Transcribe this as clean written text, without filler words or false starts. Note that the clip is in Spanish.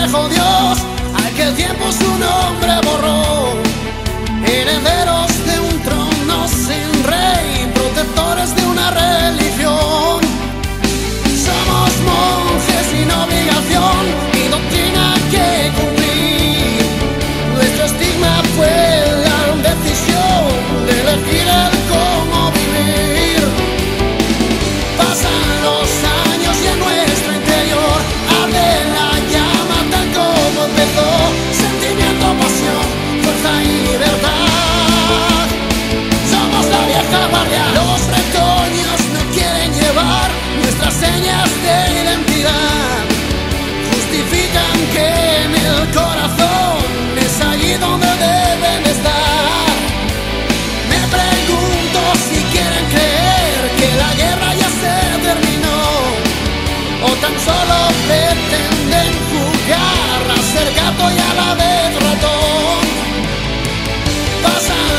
trajo Dios, al que el tiempo su nombre borró. Herederos de un trono sin rey, protectores de una religión. Somos monjes sin obligación y doctrina que cumplir. Nuestro estigma fue la decisión de elegir el cómo vivir. Pasan los años y en nuestro interior arde la llama tal como empezó. Sentimiento, pasión, fuerza y libertad. Somos la vieja guardia. Los retoños no quieren llevar nuestras señas de identidad. Justifican que en el corazón es allí donde deben estar. Me pregunto si quieren creer que la guerra ya se terminó, o tan solo pretenden jugar a ser gato y a la vez ratón. Pasan